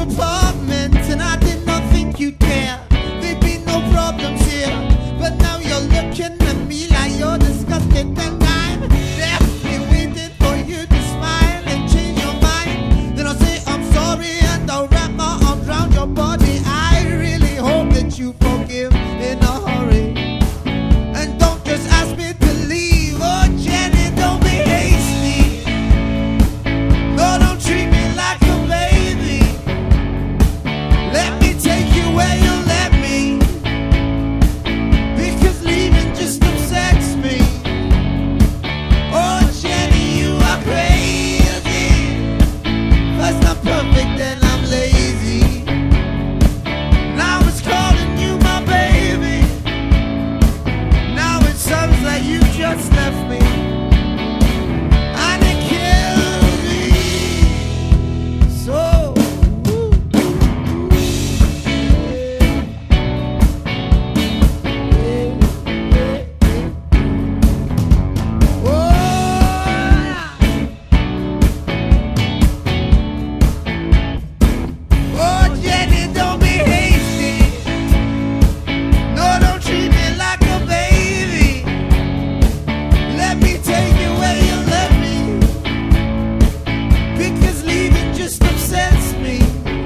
apartment, and I did not think you'd care. There'd be no problems here, but now you're looking at me like you're disgusted, and I'm definitely waiting for you to smile and change your mind. Then I'll say I'm sorry and I'll wrap my arms around your body. I really hope that you forgive in a hurry, and don't just ask me to leave. Oh Jenny, don't be hasty. No, don't treat me like a baby. Let me take you where you let me, because leaving just upsets me. Oh Jenny, you are crazy. First I'm perfect, then I'm lazy. Now it's calling you my baby. Now it sounds like you just left me, and it kills me. So oh Jenny, don't be hasty. No, don't treat me like a baby. Let me take you where you let me, because leaving just upsets me.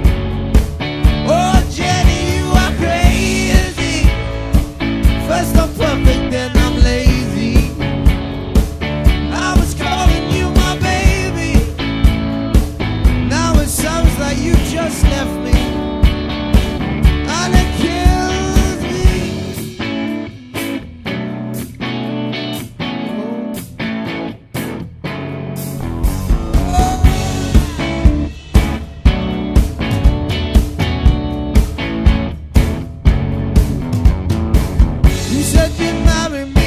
Oh Jenny, you are crazy. First I'm perfect, then I'm lazy. I was calling you my baby. Now it sounds like you just left me, and it kills me. You said you'd marry me.